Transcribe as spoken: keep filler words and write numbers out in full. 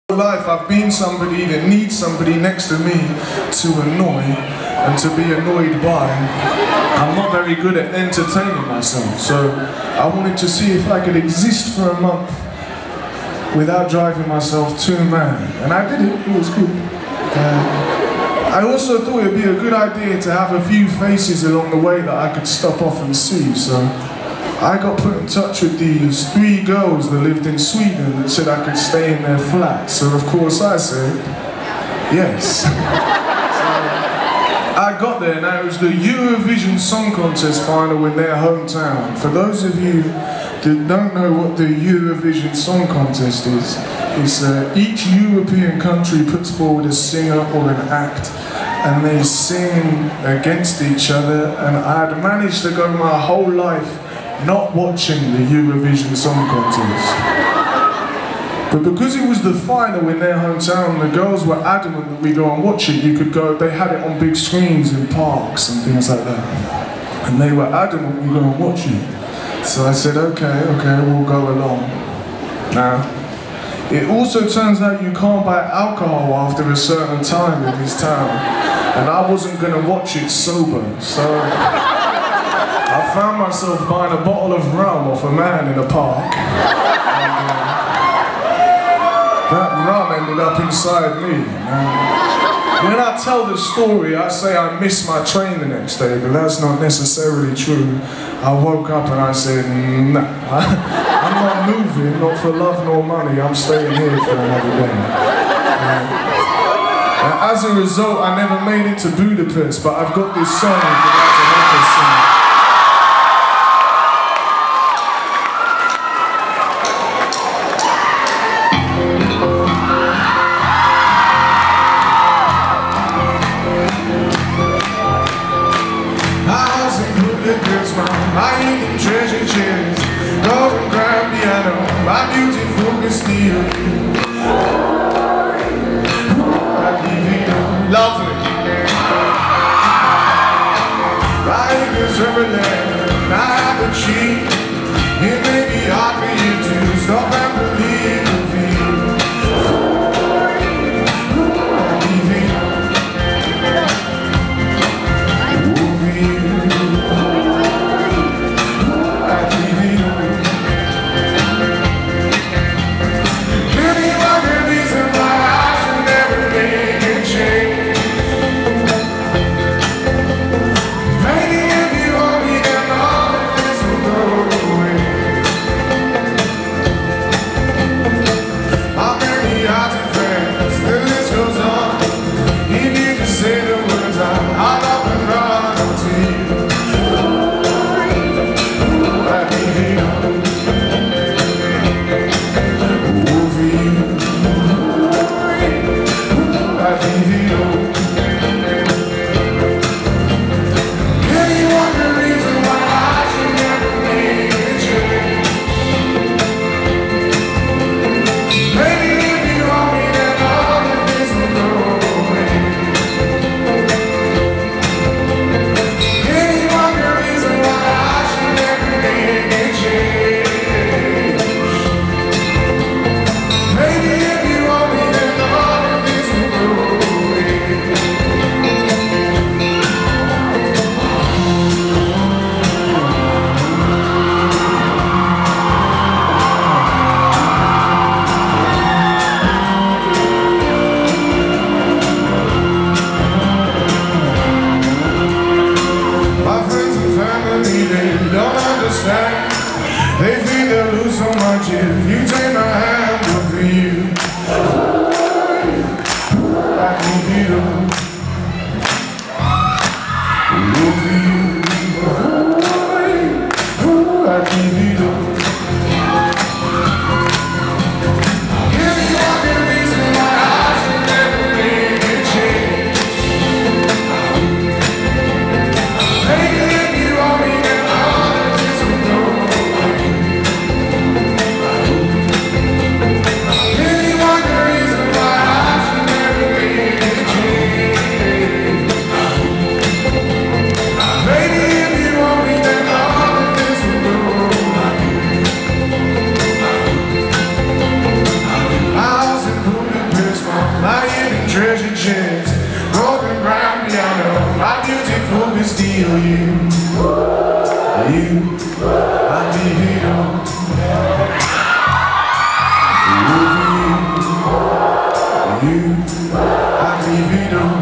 Life I've been somebody that needs somebody next to me to annoy and to be annoyed by. I'm not very good at entertaining myself, so I wanted to see if I could exist for a month without driving myself too mad, and I did it. It was good. Uh, I also thought it'd be a good idea to have a few faces along the way that I could stop off and see, so I got put in touch with these three girls that lived in Sweden that said I could stay in their flat. So of course I said yes. So I got there. Now it was the Eurovision Song Contest final in their hometown. For those of you that don't know what the Eurovision Song Contest is, it's uh, each European country puts forward a singer or an act and they sing against each other, and I'd managed to go my whole life not watching the Eurovision Song Contest. But because it was the final in their hometown, the girls were adamant that we go and watch it. You could go, they had it on big screens in parks and things like that. And they were adamant we go and watch it. So I said, okay, okay, we'll go along. Now, it also turns out you can't buy alcohol after a certain time in this town. And I wasn't going to watch it sober, so I found myself buying a bottle of rum off a man in a park. And, uh, that rum ended up inside me. Uh, when I tell the story, I say I missed my train the next day, but that's not necessarily true. I woke up and I said, nah, I'm not moving, not for love nor money, I'm staying here for another day. Uh, and as a result, I never made it to Budapest, but I've got this song if you'd like to make us sing. My hidden treasure chest, golden grand piano, my beautiful Castile. Lovely. My beautiful Castillo, you, you, I leave it all. Over you, you, I leave it all.